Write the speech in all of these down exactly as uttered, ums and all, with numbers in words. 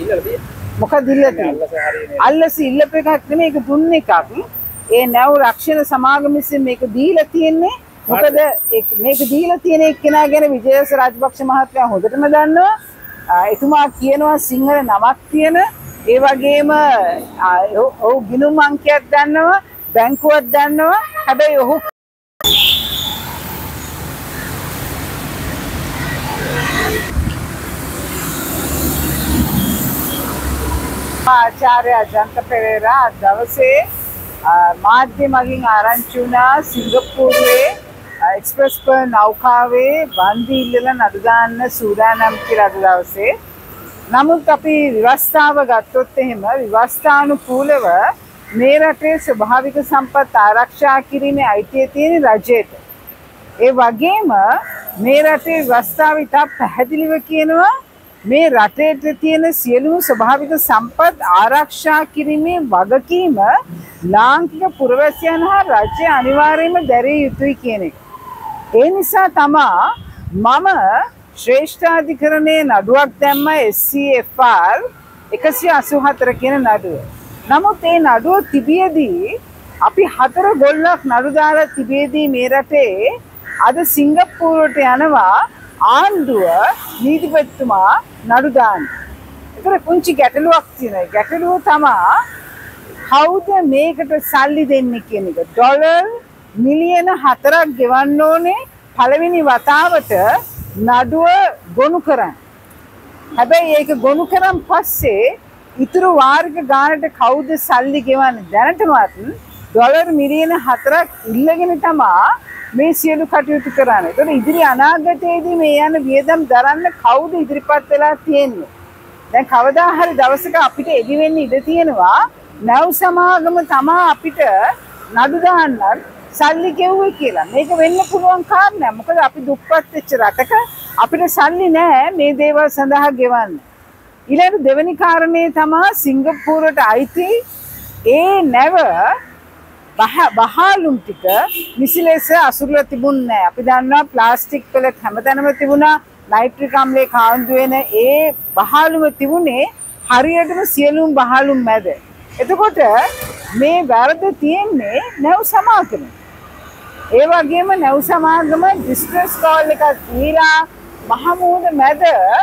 මොකද ඉල්ලලා තියෙන්නේ? අල්ලස ඉල්ලපු එකක් නෙමෙයි ඒක දුන්න එකක්. ඒ නැව් රක්ෂණ සමාගම විසින් මේක දීලා තියෙන්නේ. මොකද මේක දීලා තියෙන එක්කෙනා ගැන විජේස රාජපක්ෂ මහත්මයා හොඳටම දන්නවා. එතුමා කියනවා සිංහල නමක් තියෙන ඒ වගේම ඔහු ගිණුම් අංකයක් දන්නවා බැංකුවක් දන්නවා. හැබැයි ඔහු ආචාර්ය අජන්ත පෙරේරා දවසේ මාධ්‍ය මගින් ආරංචි වුණා සිංගප්පූරුවේ එක්ස්ප්‍රස් පර් නෞකාවේ වන්දි ඉල්ලලා නඩු දාන්න සූදානම් කියලා අද දවසේ. නමුත් අපි ව්‍යවස්ථාව ගත්තොත් එහෙම ව්‍යවස්ථානුකූලව මේ රටේ ස්වභාවික සම්පත් ආරක්ෂා කිරීමේ අයිතිය තියෙන රජයට. ඒ වගේම මේ රටේ ව්‍යවස්ථාව ඉතා පැහැදිලිව කියනවා මේ රටේ තියෙන සියලුම ස්වභාවික සම්පත් ආරක්ෂා කිරීමේ වගකීම ලාංකික පුරවැසියන් හා රජය අනිවාර්යයෙන්ම දැරිය යුතුයි කියන එක. ඒ නිසා තමා මම ශ්‍රේෂ්ඨාධිකරණයේ නඩුවක් දැම්ම එස් සී එෆ් ආර් එකසිය අසූ හතර කියන නඩුව. නමුත් ඒ නඩුව තිබියදී අපි හතර ගොල්ලක් නඩු දාලා තිබියදී මේ රටේ අද සිංගප්පූරුවට යනවා ආණ්ඩුව නීතිපතිතුමා නඩු දාන්න. ඒතර කුංචි ගැටලුවක් තියෙනවා. ගැටලුව තමා කවුද මේකට සල්ලි දෙන්නේ කියන එක. ඩොලර් මිලියන හතරක් ගෙවන්න ඕනේ පළවෙනි වතාවට නඩුව ගොනු කරන්න. හැබැයි ඒක ගොනු කරන් පස්සේ ඉතුරු වාර්ග ගානට කවුද සල්ලි ගෙවන්නේ? දැනටමත් ඩොලර් මිලියන හතරක් ඉල්ලගෙන තමා මේ සියලු කටයුතු කරන්නේ. ඒතකොට ඉදිරි අනාගතයේදී මේ යන වියදම් දරන්න කවුද ඉදිරිපත් වෙලා තියෙන්නේ? දැන් කවදා හරි දවසක අපිට එදි වෙන්න ඉඩ තියෙනවා නැව් සමාගම තමා අපිට නඩු දාන්නත් සල්ලි ගෙව්වේ කියලා. මේක වෙන්න පුළුවන් කාරණයක්. මොකද අපි දුප්පත් වෙච්ච රටක අපිට සල්ලි නැහැ මේ දේවල් සඳහා ගෙවන්න. ඊළඟ දෙවෙනි කාරණේ තමා සිංගප්පූරුවට අයිති ඒ නැව බහාලුම් ටික නිසි ලෙස අසුරලා තිබුණේ නැහැ. අපි දන්නවා ප්ලාස්ටික් පෙළක් හැමතැනම තිබුණා. නයිට්‍රික් අම්ලයේ කාන්දු වෙන ඒ බහාලුම තිබුණේ හරියටම සියලුම බහාලුම් මැද. එතකොට මේ වැරද්ද තියෙන්නේ නැව් සමාගම. ඒ වගේම නැව් සමාගම ඩිස්ට්‍රෙස් කෝල් එකක් දීලා මහමූද මැද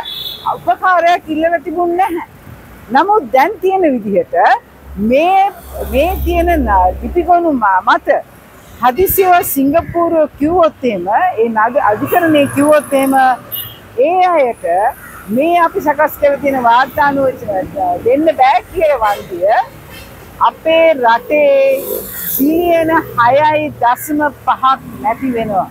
උපකාරයක් ඉල්ලලා තිබුණේ නැහැ. නමුත් දැන් තියෙන විදිහට මේ මේ තියෙන ලිපිගොනු මත හදිසියව සිංගප්පූරුව කිව්වොත් එහෙම ඒ නඩු අධිකරණයේ කිව්වොත් එහෙම ඒ අයට මේ අපි සකස් කරලා තියෙන වාර්තානුව දෙන්න බෑ කියලා වන්දිය අපේ රටේ බිලියන හයයි දශම පහක් නැති වෙනවා.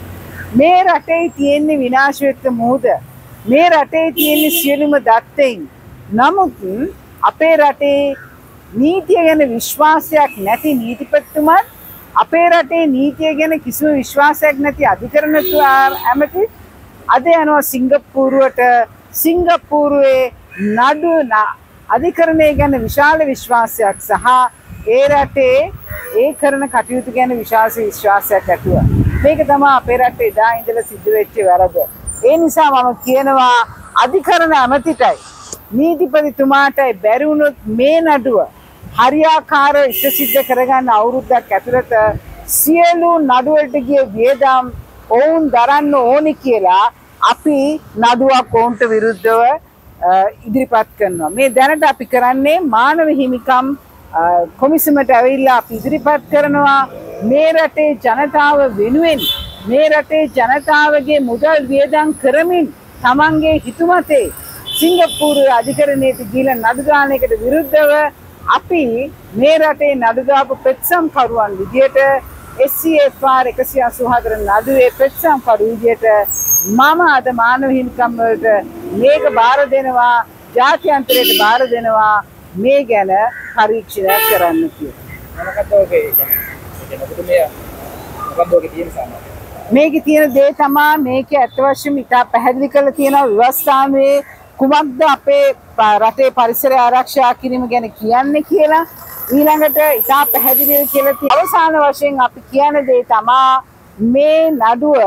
මේ රටේ තියෙන විනාශ වෙච්ච මොහොත මේ රටේ තියෙන සියලුම දත්තෙන් නමුත් අපේ රටේ නීතිය ගැන විශ්වාසයක් නැති නීතිපතිතුමන් අපේ රටේ නීතිය ගැන කිසිම විශ්වාසයක් නැති අධිකරණ ඇමති අද යනවා සිංගප්පූරුවට. සිංගප්පූරුවේ නඩු අධිකරණය ගැන විශාල විශ්වාසයක් සහ ඒ රටේ ඒ කරන කටයුතු ගැන විශාල විශ්වාසයක් ඇතුව. මේක තමයි අපේ රටේ එදා ඉඳලා සිද්ධ වෙච්ච වැරද. ඒ නිසා මම කියනවා අධිකරණ ඇමතිටයි නීතිපතිතුමාටයි බැරි වුණොත් මේ නඩුව හරියාකාරව ඉෂ්ට සිද්ධ කරගන්න අවුරුද්දක් ඇතුළත සියලු නඩුවලට ගිය වියදම් ඔවුන් දරන්න ඕනි කියලා අපි නඩුවක් ඔවුන්ට විරුද්ධව ඉදිරිපත් කරනවා. මේ දැනට අපි කරන්නේ මානව හිමිකම් කොමිසමට ඇවිල්ලා අපි ඉදිරිපත් කරනවා මේ රටේ ජනතාව වෙනුවෙන් මේ රටේ ජනතාවගේ මුදල් වියදම් කරමින් තමන්ගේ හිතුමතේ සිංගප්පූරුවේ අධිකරණයට ගිහිල්ලා නඩු දාන එකට විරුද්ධව අපි මේ රටේ නඩු දාපු පෙත්සම් කරුවන් විදියට එස් සී එෆ් ආර් එකසිය අසූ හතර නඩුවේ පෙත්සම් කරු විදියට මම අද මානව හිමිකම් වලට මේක බාර දෙනවා ජාත්‍යන්තරයට බාර දෙනවා මේ ගැන පරීක්ෂණයක් කරන්න කියලා. මොකක්ද ඔගේ කියන්නේ? මොකක්ද ඔගේ තියෙන සාමාන්‍ය? මේකේ තියෙන දේ තමයි මේකේ අත් වශයෙන්ම ඉතා පැහැදිලි කරලා තියෙනවා ව්‍යවස්ථාවේ කුමක්ද අපේ රටේ පරිසරය ආරක්ෂා කිරීම ගැන කියන්නේ කියලා. ඊළඟට ඉතා පැහැදිලිව කියලා තියෙන අවසාන වශයෙන් අපි කියන දේ තමයි මේ නඩුව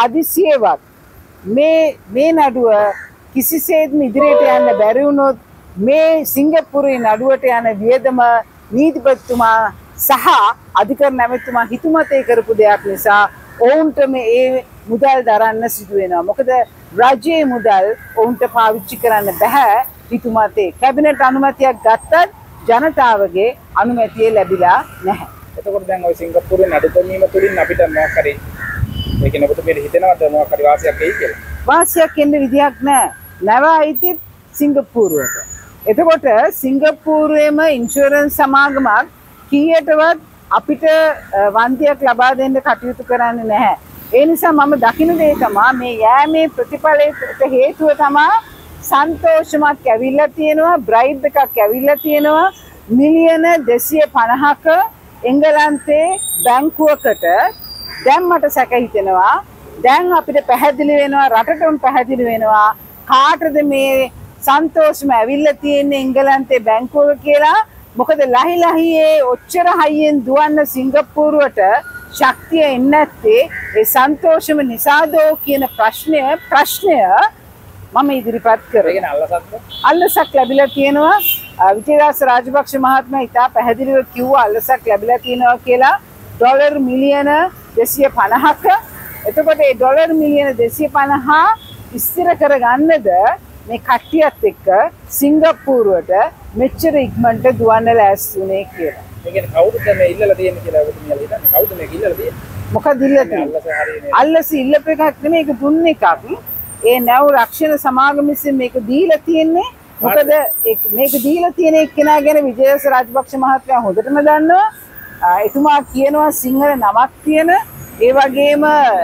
හදිසියෙවත් මේ මේ නඩුව කිසිසේත්ම ඉදිරියට යන්න බැරි වුණොත් මේ සිංගප්පූරුවේ නඩුවට යන වියදම නීතිපතිතුමා සහ අධිකරණ ඇමතිතුමා හිතුමතේ කරපු දෙයක් නිසා ඔවුන්ට මේ මුදල් දරන්න සිදු වෙනවා. මොකද රජයේ මුදල් ඔවුන්ට පාවිච්චි කරන්න බෑ හිතුමතේ. කැබිනට් අනුමැතියක් ගත්තත් ජනතාවගේ අනුමැතිය ලැබිලා නැහැ. එතකොට දැන් ওই සිංගප්පූරුවේ නඩු දැමීම තුලින් අපිට මොකක් හරි ඒ කියන්නේ ඔබට හිතෙනවද මොකක් හරි වාසියක් එයි කියලා? වාසියක් එන්න විදියක් නැහැ. නැව අයිතිත් සිංගප්පූරුවට. එතකොට සිංගප්පූරුවේම ඉන්ෂුරන්ස් සමාගමක් කීයටවත් අපිට වන්දියක් ලබා දෙන්න කටයුතු කරන්නේ නැහැ. ඒ නිසා මම දකින දේ තමයි මේ යෑමේ ප්‍රතිඵලයට හේතුව තමයි සන්තෝෂමක් ඇවිල්ලා තියෙනවා, බ්‍රයිබ් එකක් ඇවිල්ලා තියෙනවා මිලියන දෙසිය පනහක එංගලන්තේ බැංකුවකට. දැන් මට සැක හිතෙනවා දැන් අපිට පැහැදිලි වෙනවා, රටටම පැහැදිලි වෙනවා කාටද මේ සන්තෝෂම ඇවිල්ලා තියෙන්නේ එංගලන්තේ බැංකුවක කියලා. මොකද ලහි ලහියේ ඔච්චර හයියෙන් දුවන්න සිංගප්පූරුවට ශක්තිය එන්නේ නැත්තේ ඒ සන්තෝෂම නිසාදෝ කියන ප්‍රශ්නය ප්‍රශ්නය මම ඉදිරිපත් කරා. ඒ කියන්නේ අල්ලසක්ද? අල්ලසක් ලැබිලා තියෙනවා. විජේදාස රාජපක්ෂ මහත්මයා ඉතා පැහැදිලිව කිව්වා අල්ලසක් ලැබිලා තියෙනවා කියලා ඩොලර් මිලියන දෙසිය පනහක. එතකොට ඒ ඩොලර් මිලියන දෙසිය පනහ ඉස්තිර කරගන්නද මේ කට්ටියත් එක්ක සිංගප්පූරුවට මෙච්චර ඉක්මනට දුවන්න ලෑස්ති වුණේ කියලා. ඒ කියන්නේ කවුරුද මේ ඉල්ලලා තියෙන්නේ කියලා ඔබතුමියලා හිතන්නේ? කවුද මේක ඉල්ලලා තියෙන්නේ? මොකද ඉල්ලලා තියෙන්නේ? අල්ලස ඉල්ලපු එකක් නෙමෙයි, ඒක දුන්න එකක්. ඒ නැව් රක්ෂණ සමාගම විසින් මේක දීලා තියෙන්නේ. මොකද මේක දීලා තියෙන එක්කෙනා ගැන විජේදාස රාජපක්ෂ මහත්මයා හොඳටම දන්නවා. එතුමා කියනවා සිංහල නමක් තියෙන, ඒ වගේම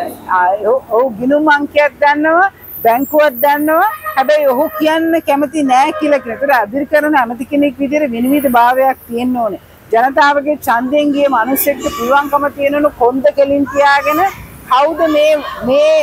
ඔහු ගිණුම් අංකයක් දන්නවා, බැංකුවක් දන්නවා. හැබැයි ඔහු කියන්න කැමති නෑ කියලා කියනකොට අධිකරණ ඇමති කෙනෙක් විදිහට විනිවිද භාවයක් තියෙන්න ඕනේ. ජනතාවගේ ඡන්දයෙන් ගිය මිනිස්සෙක්ට පුළුවන්කම තියෙනනු කොන්ද කෙලින් තියාගෙන කවුද මේ මේ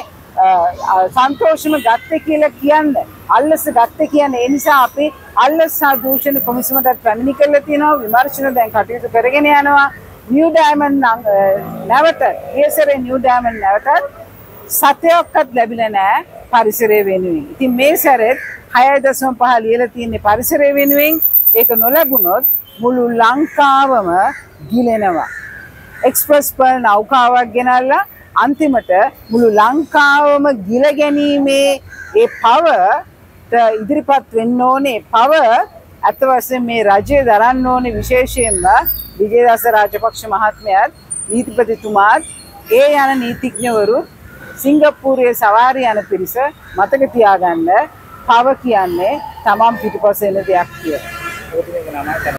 සන්තෝෂම ගත්තේ කියලා කියන්නේ, අල්ලස ගත්තේ කියන්නේ. ඒ නිසා අපි අල්ලස සහ දූෂණ කොමිසමටත් පැමිණි කරලා තියෙනවා. විමර්ශන දැන් කටයුතු කරගෙන යනවා. නිව් ඩයමන්ඩ් නැවත ඊසරේ නිව් ඩයමන්ඩ් නැවතත් සතයක්වත් ලැබිලා නැහැ පරිසරය වෙනුවෙන්. ඉතින් මේ සැරේත් හය දශම පහ ලියලා තියෙන්නේ පරිසරය වෙනුවෙන්. ඒක නොලැබුණොත් මුළු ලංකාවම ගිලෙනවා. එක්ස්ප්‍රස් පර්ල් නෞකාවක් ගෙනල්ලා අන්තිමට මුළු ලංකාවම ගිල ගැනීමේ ඒ පවට ඉදිරිපත් වෙන්න ඕනේ. පව අත වශයෙන් මේ රජය දරන්න ඕනේ. විශේෂයෙන්ම විජේදාස රාජපක්ෂ මහත්මයාත් නීතිපතිතුමාත් ඒ යන නීතිඥවරු සිංගප්පූරුවේ සවාරි යන පිරිස මතක තියාගන්න පව කියන්නේ තමන් පිටුපස එන දෙයක් කියලා.